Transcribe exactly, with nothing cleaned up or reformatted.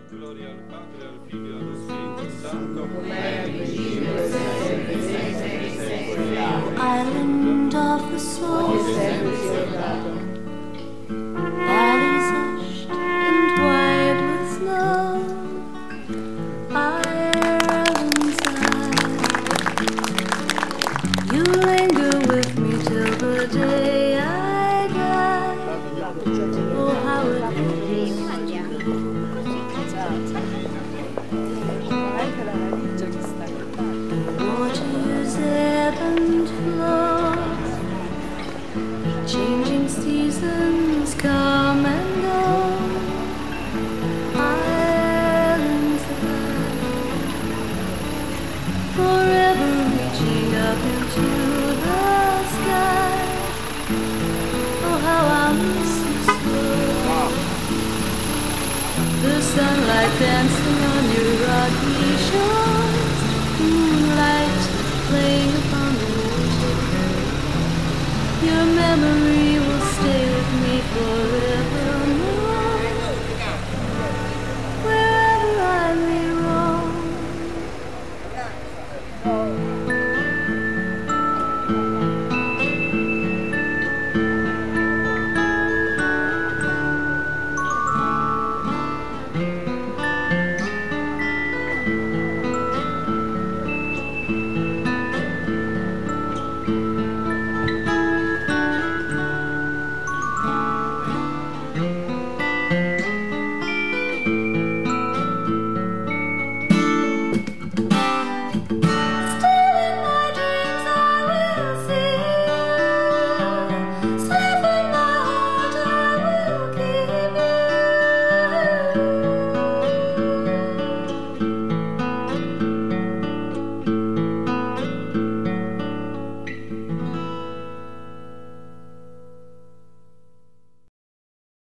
Gloria al Padre, al Figlio e allo Spirito Santo. Island of the soul that is hushed and wide with snow, Ireland's eye. You linger with me till the day I die. Oh, how it is to go. Waters ebb and flow, changing seasons come and go. Islands lie, forever reaching up into the sky. Oh, how I miss you so. The sunlight dancing on your rocky